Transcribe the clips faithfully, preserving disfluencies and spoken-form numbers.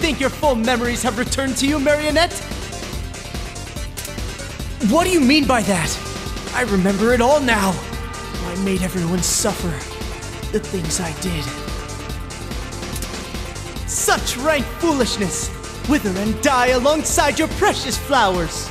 think your full memories have returned to you, Marionette? What do you mean by that? I remember it all now. I made everyone suffer. The things I did. Such rank foolishness! Wither and die alongside your precious flowers!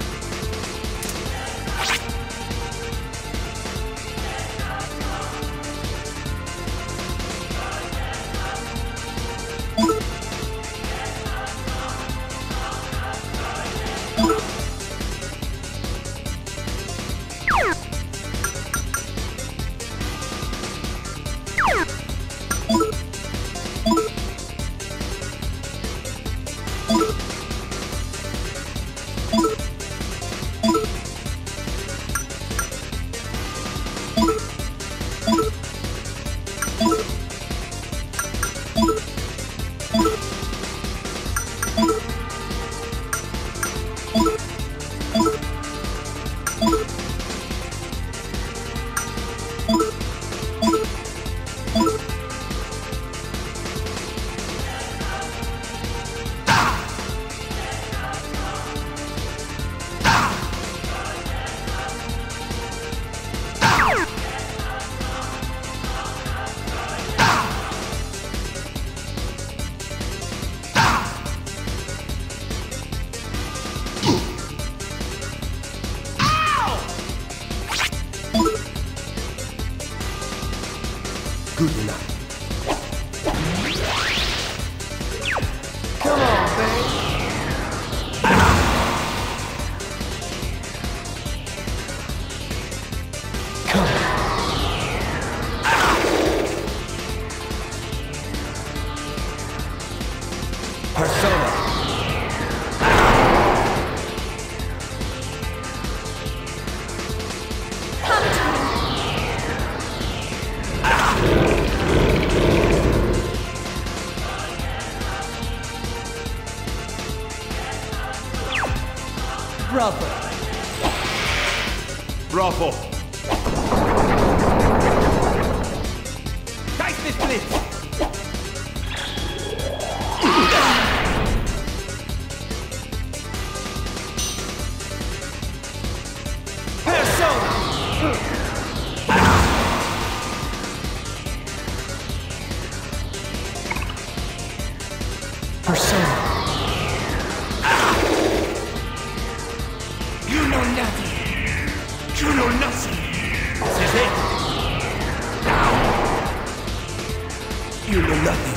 Good enough. Come on, babe. Come on. Persona. Bravo. Bravo. Geistesblitz. Persona. Persona. You know nothing. You know nothing. This is it. You know nothing.